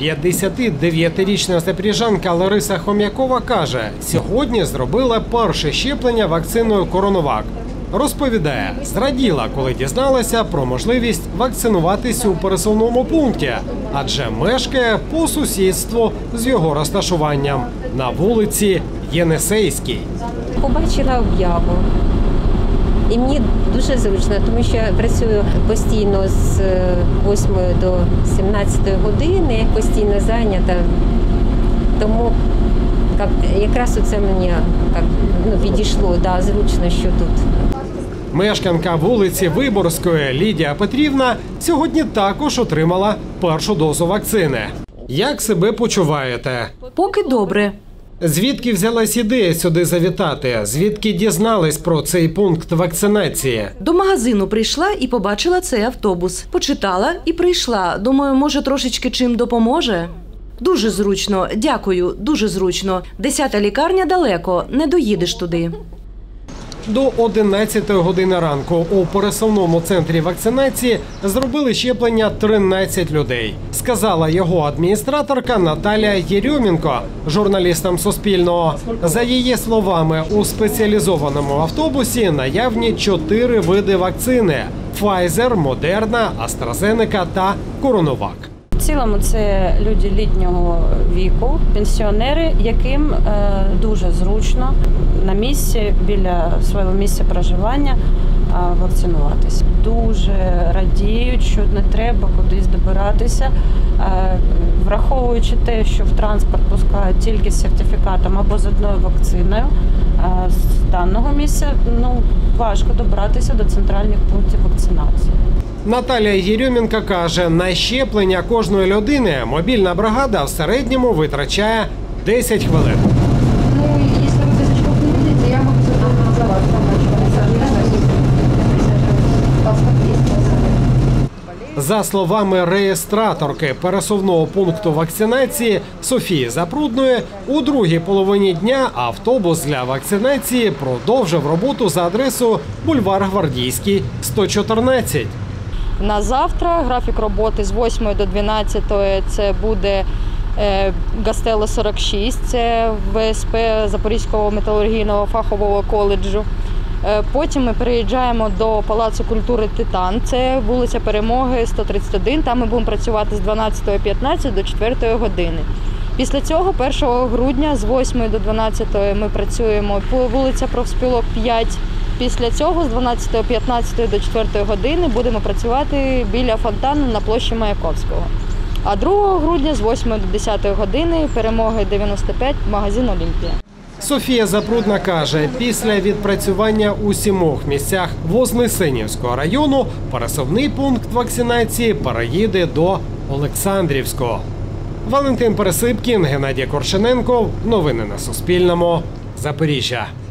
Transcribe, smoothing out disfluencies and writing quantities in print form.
59-річна запоріжанка Лариса Хом'якова каже, сьогодні зробила перше щеплення вакциною «Коронавак». Розповідає, зраділа, коли дізналася про можливість вакцинуватись у пересувному пункті, адже мешкає по сусідству з його розташуванням на вулиці Єнисейській. Побачила об'яву. І мені дуже зручно, тому що я працюю постійно з 8 до 17 години, постійно зайнята. Тому якраз це мені підійшло, зручно, що тут. Мешканка вулиці Виборської Лідія Петрівна сьогодні також отримала першу дозу вакцини. Як себе почуваєте? Поки добре. Звідки взялась ідея сюди завітати? Звідки дізнались про цей пункт вакцинації? До магазину прийшла і побачила цей автобус. Почитала і прийшла. Думаю, може трошечки чим допоможе? Дуже зручно, дякую, дуже зручно. 10-та лікарня далеко, не доїдеш туди. До 11 години ранку у пересувному центрі вакцинації зробили щеплення 13 людей, сказала його адміністраторка Наталія Єрьомінко журналістам Суспільного. За її словами, у спеціалізованому автобусі наявні 4 види вакцини – Pfizer, Moderna, AstraZeneca та CoronaVac. В цілому це люди літнього віку, пенсіонери, яким дуже зручно на місці, біля свого місця проживання вакцинуватися. Дуже радіють, що не треба кудись добиратися, враховуючи те, що в транспорт пускають тільки з сертифікатом або з одною вакциною, з даного місця важко добратися до центральних пунктів вакцинації. Наталія Єрьомінко каже, на щеплення кожної людини мобільна бригада в середньому витрачає 10 хвилин. Якщо ви без очков не видите, я можу за вас За словами реєстраторки пересувного пункту вакцинації Софії Запрудної, у другій половині дня автобус для вакцинації продовжив роботу за адресою бульвар Гвардійський, 114. На завтра графік роботи з 8 до 12 це буде Гастелло 46, це ВСП Запорізького металургійного фахового коледжу. Потім ми переїжджаємо до Палацу культури «Титан», це вулиця Перемоги, 131, там ми будемо працювати з 12:15 до 4 години. Після цього 1 грудня з 8 до 12 ми працюємо по вулиця Профспілок 5. Після цього з 12:15 до 4 години будемо працювати біля фонтану на площі Маяковського. А 2 грудня з 8 до 10 години Перемоги 95, магазин «Олімпія». Софія Запрудна каже, після відпрацювання у 7 місцях Вознесенівського району пересувний пункт вакцинації переїде до Олександрівського. Валентин Пересипкін, Геннадій Коршененков. Новини на Суспільному. Запоріжжя.